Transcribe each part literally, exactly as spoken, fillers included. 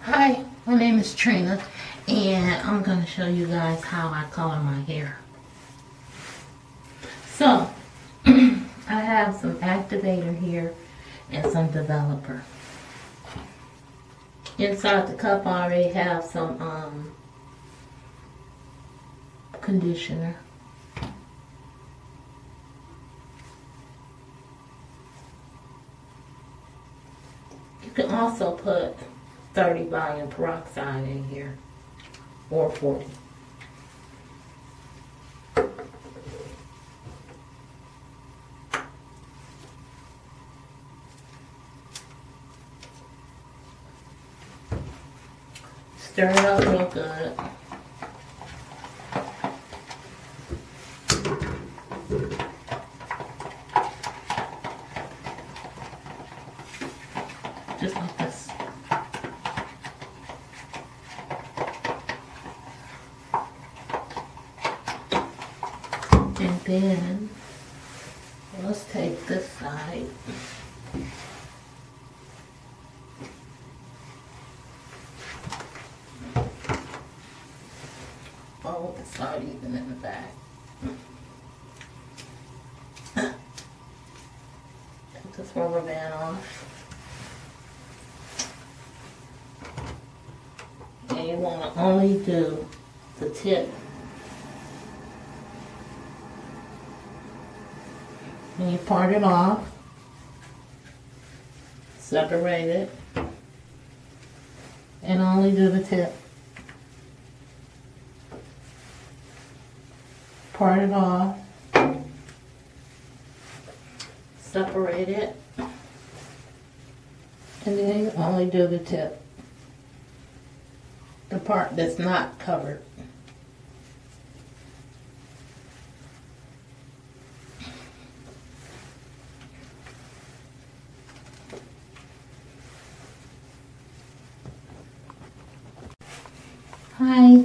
Hi, my name is Trina, and I'm going to show you guys how I color my hair. So, I have some activator here and some developer. Inside the cup I already have some um, conditioner. You can also put thirty volume peroxide in here, or forty. Stir it up real good. Just like this. And then, let's take this side. Fold the side even in the back. Take this rubber band off. And you want to only do the tip. And you part it off, separate it, and only do the tip. Part it off, separate it, and then you only do the tip. The part that's not covered. Hi.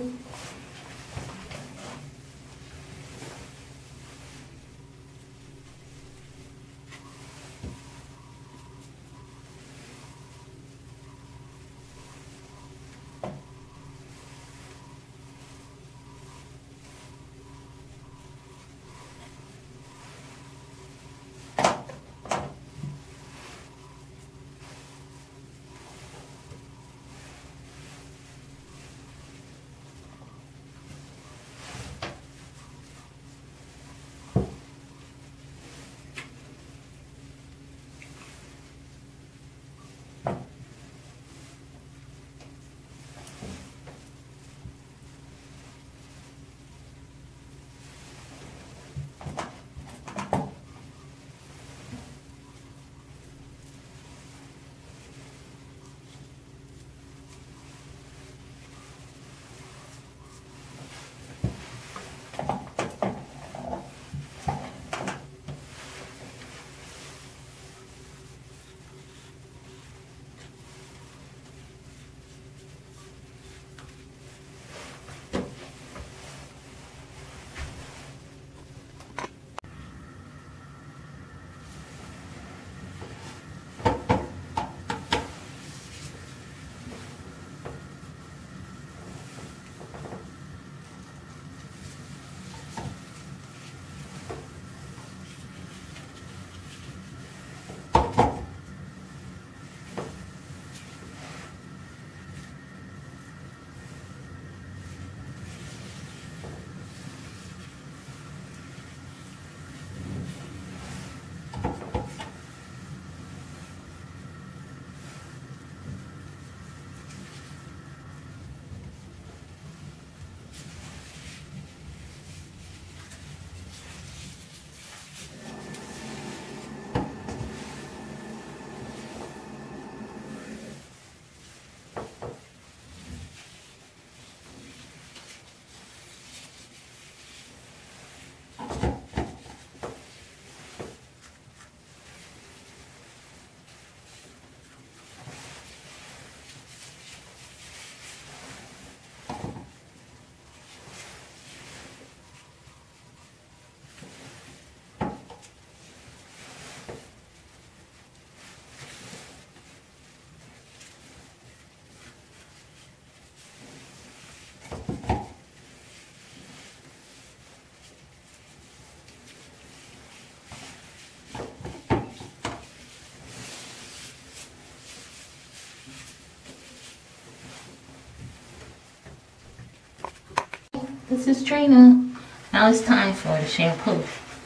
This is Trina. Now it's time for the shampoo.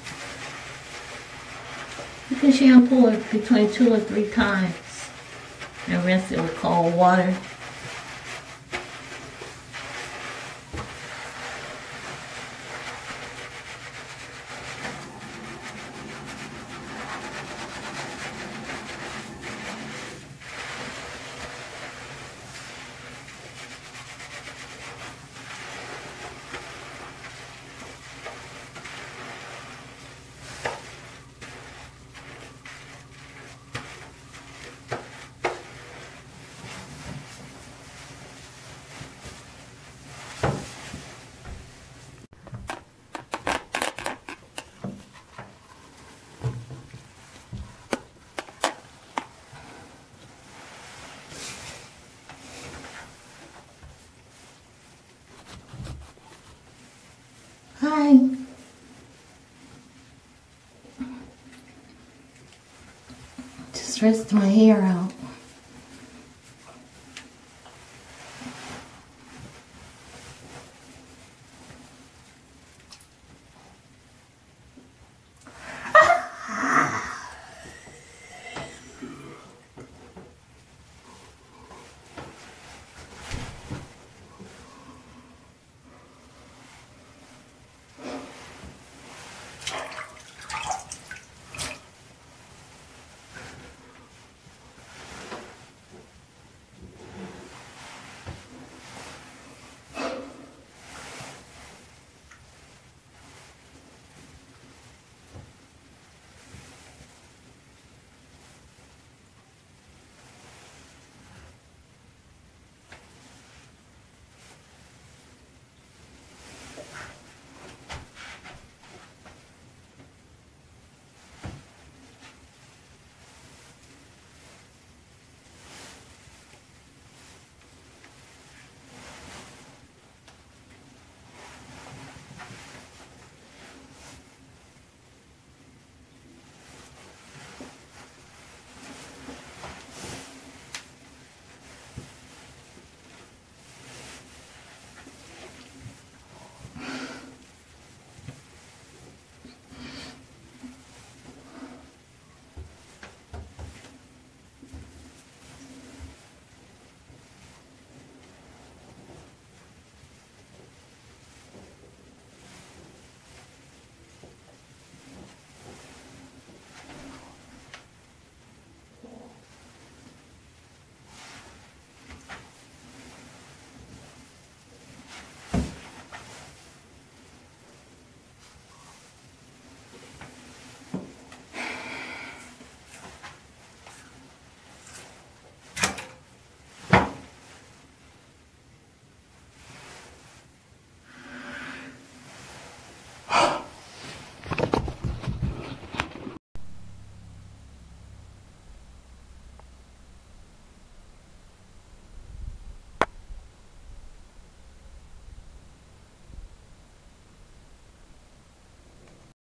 You can shampoo it between two or three times and rinse it with cold water. Hi. Just rinsed my hair out.